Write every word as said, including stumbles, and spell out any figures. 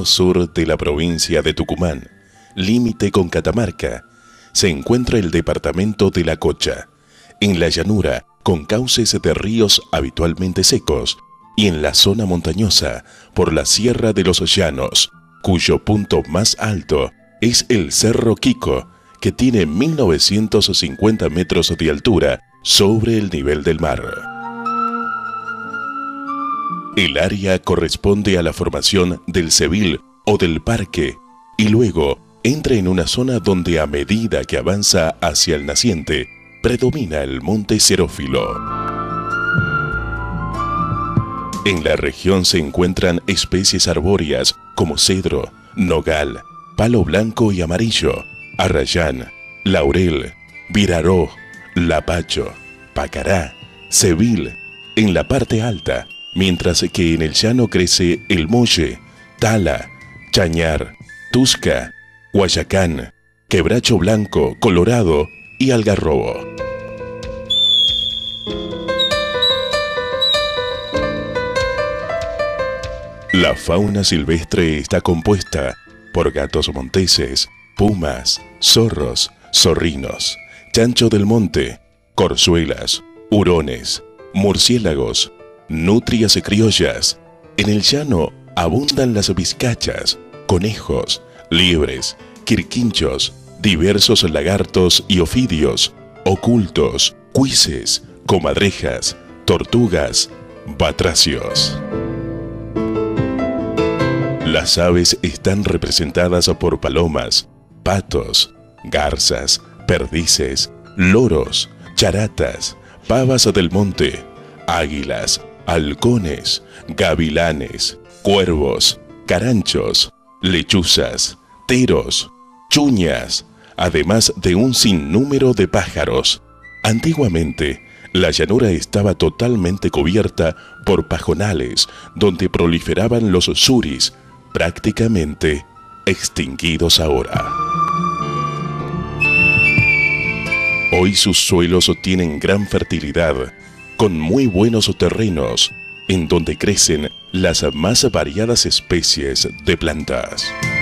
extremo sur de la provincia de Tucumán, límite con Catamarca, se encuentra el departamento de La Cocha, en la llanura con cauces de ríos habitualmente secos y en la zona montañosa por la Sierra de los Llanos, cuyo punto más alto es el Cerro Quico, que tiene mil novecientos cincuenta metros de altura sobre el nivel del mar. El área corresponde a la formación del Sevil o del Parque y luego entra en una zona donde a medida que avanza hacia el naciente predomina el monte xerófilo. En la región se encuentran especies arbóreas como cedro, nogal, palo blanco y amarillo, arrayán, laurel, viraró, lapacho, pacará, sevil en la parte alta, mientras que en el llano crece el molle, tala, chañar, tusca, guayacán, quebracho blanco, colorado y algarrobo. La fauna silvestre está compuesta por gatos monteses, pumas, zorros, zorrinos, chancho del monte, corzuelas, hurones, murciélagos, nutrias criollas. En el llano abundan las vizcachas, conejos, liebres, quirquinchos, diversos lagartos y ofidios, ocultos, cuises, comadrejas, tortugas, batracios. Las aves están representadas por palomas, patos, garzas, perdices, loros, charatas, pavas del monte, águilas, halcones, gavilanes, cuervos, caranchos, lechuzas, teros, chuñas, además de un sinnúmero de pájaros. Antiguamente, la llanura estaba totalmente cubierta por pajonales donde proliferaban los suris, prácticamente extinguidos ahora. Hoy sus suelos tienen gran fertilidad, con muy buenos terrenos, en donde crecen las más variadas especies de plantas.